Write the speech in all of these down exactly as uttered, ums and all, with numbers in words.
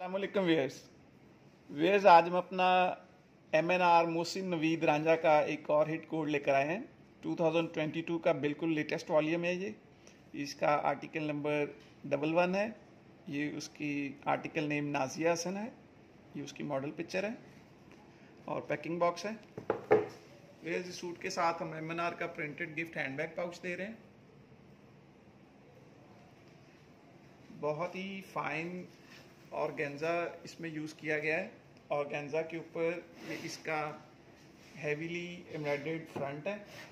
अस्सलामुअलैकुम viewers viewers आज हम अपना M N R Mohsin Naveed Ranjha का एक और हिट कोड लेकर आए हैं। दो हज़ार बाईस का बिल्कुल लेटेस्ट वॉल्यूम है ये। इसका आर्टिकल नंबर डबल वन है। ये उसकी आर्टिकल नेम नाजिया हसन है। ये उसकी मॉडल पिक्चर है और पैकिंग बॉक्स है। व्यूअर्स इस सूट के साथ हम एम एन आर का प्रिंटेड गिफ्ट हैंडबैग पाउच दे रहे हैं। बहुत ही फाइन ऑर्गेन्जा इसमें यूज़ किया गया है। ऑर्गेन्जा के ऊपर ये इसका हेवीली एम्ब्रॉयडर्ड फ्रंट है।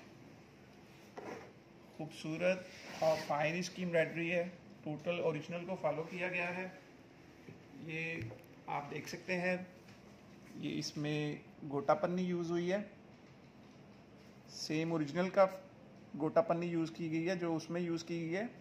खूबसूरत और फाइन इसकी एम्ब्रॉयडरी है। टोटल ओरिजिनल को फॉलो किया गया है। ये आप देख सकते हैं। ये इसमें गोटा पन्नी यूज़ हुई है। सेम ओरिजिनल का गोटा पन्नी यूज़ की गई है जो उसमें यूज़ की गई है।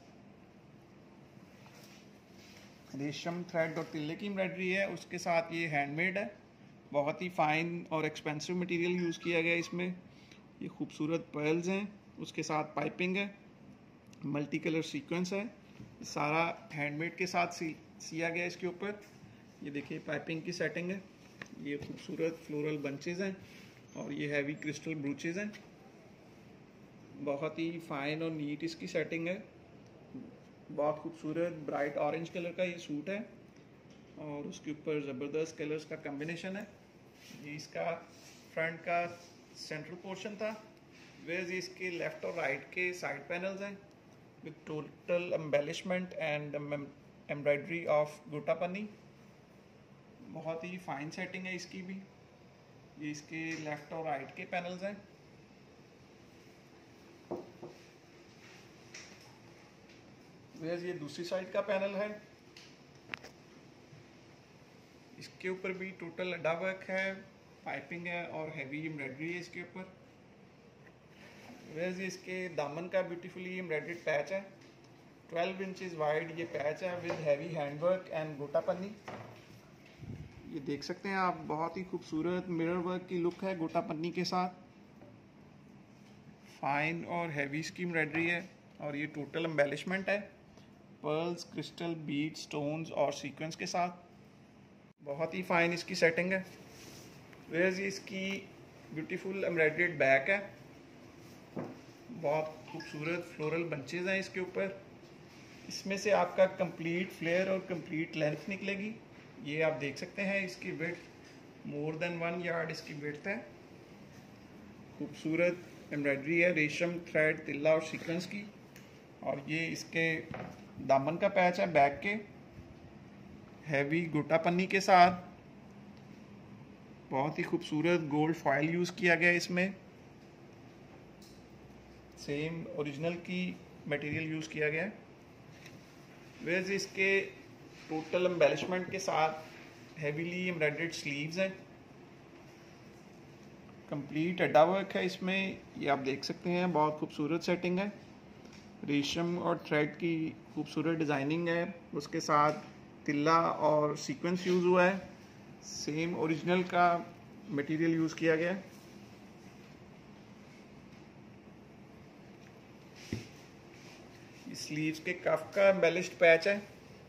रेशम थ्रेड और तिल्ले की एम्ब्रॉयडरी है। उसके साथ ये हैंडमेड है। बहुत ही फाइन और एक्सपेंसिव मटेरियल यूज़ किया गया है इसमें। ये खूबसूरत पर्ल्स हैं। उसके साथ पाइपिंग है। मल्टी कलर सीक्वेंस है। सारा हैंडमेड के साथ सी सिया गया इसके ऊपर। ये देखिए पाइपिंग की सेटिंग है। ये खूबसूरत फ्लोरल बंचेस हैं और ये हैवी क्रिस्टल ब्रूचेस हैं। बहुत ही फाइन और नीट इसकी सेटिंग है। बहुत खूबसूरत ब्राइट ऑरेंज कलर का ये सूट है और उसके ऊपर ज़बरदस्त कलर्स का कम्बिनेशन है। ये इसका फ्रंट का सेंट्रल पोर्शन था। वेज इसके लेफ़्ट और राइट के साइड पैनल्स हैं with total embellishment and embroidery of gota panni. बहुत ही फाइन सेटिंग है इसकी भी। ये इसके लेफ़्ट और राइट के पैनल्स हैं। वेज ये दूसरी साइड का पैनल है। इसके ऊपर भी टोटल अड्डा वर्क है, पाइपिंग है और हैवी एम्ब्रॉयडरी है इसके ऊपर। वेज इसके दामन का ब्यूटीफुली एम्ब्रॉयडर्ड पैच है। ट्वेल्व इंचेस वाइड ये पैच है with heavy handwork and gota panni. ये देख सकते हैं आप। बहुत ही खूबसूरत मिरर वर्क की लुक है गोटा पन्नी के साथ। फाइन और हैवी इसकी एम्ब्रॉयडरी है और ये टोटल एम्बेलिशमेंट है पर्ल्स, क्रिस्टल, बीड, स्टोन्स और सीक्वेंस के साथ। बहुत ही फाइन इसकी सेटिंग है। वेज इसकी ब्यूटीफुल एम्ब्रॉयडर्ड बैक है। बहुत खूबसूरत फ्लोरल बंचेज हैं इसके ऊपर। इसमें से आपका कंप्लीट फ्लेयर और कंप्लीट लेंथ निकलेगी। ये आप देख सकते हैं। इसकी width more than one yard इसकी विड्थ है। खूबसूरत एम्ब्रॉयडरी है रेशम थ्रेड, तिल्ला और सीक्वेंस की। और ये इसके दामन का पैच है बैक के हैवी गोटा पन्नी के साथ। बहुत ही खूबसूरत गोल्ड फॉयल यूज़ किया गया इसमें। सेम ओरिजिनल की मटेरियल यूज़ किया गया है। वेज इसके टोटल एम्बेलिशमेंट के साथ हैवीली एम्ब्रॉयडर्ड स्लीव्स हैं। कंप्लीट अड्डा वर्क है इसमें। ये आप देख सकते हैं। बहुत खूबसूरत सेटिंग है। रेशम और थ्रेड की खूबसूरत डिज़ाइनिंग है। उसके साथ तिल्ला और सीक्वेंस यूज़ हुआ है। सेम ओरिजिनल का मटेरियल यूज़ किया गया है। स्लीव्स के कफ का एम्बेलिश्ड पैच है।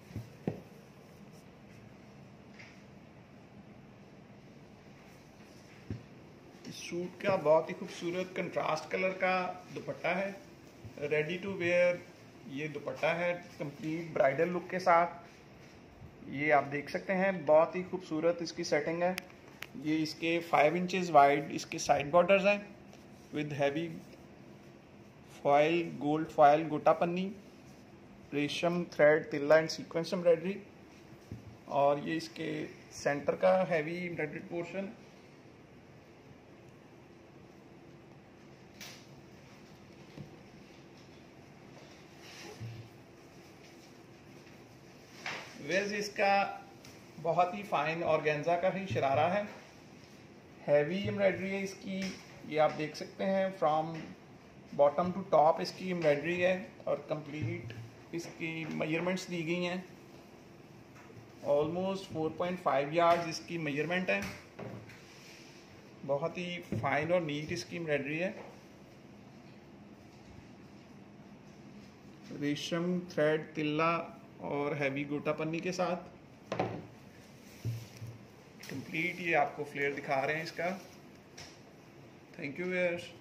इस सूट का बहुत ही खूबसूरत कंट्रास्ट कलर का दुपट्टा है। रेडी टू वेयर ये दुपट्टा है कंप्लीट ब्राइडल लुक के साथ। ये आप देख सकते हैं। बहुत ही खूबसूरत इसकी सेटिंग है। ये इसके फाइव इंचेस वाइड इसके साइड बॉर्डर्स हैं with heavy foil, gold foil, gota panni, resham thread, tilla and sequence embroidery. और ये इसके सेंटर का हैवी एम्ब्रॉयडर्ड पोर्शन। वेज इसका बहुत ही फाइन ऑर्गेन्जा का ही शरारा है। हैवी एम्ब्रॉयडरी है इसकी। ये आप देख सकते हैं। फ्रॉम बॉटम टू टॉप इसकी एम्ब्रॉयडरी है और कंप्लीट इसकी मेजरमेंट्स दी गई हैं। Almost four point five yards इसकी मेजरमेंट है। बहुत ही फाइन और नीट इसकी एम्ब्रॉयडरी है। रेशम थ्रेड, तिल्ला और हैवी गोटा पन्नी के साथ। कंप्लीट ये आपको फ्लेयर दिखा रहे हैं इसका। Thank you viewers.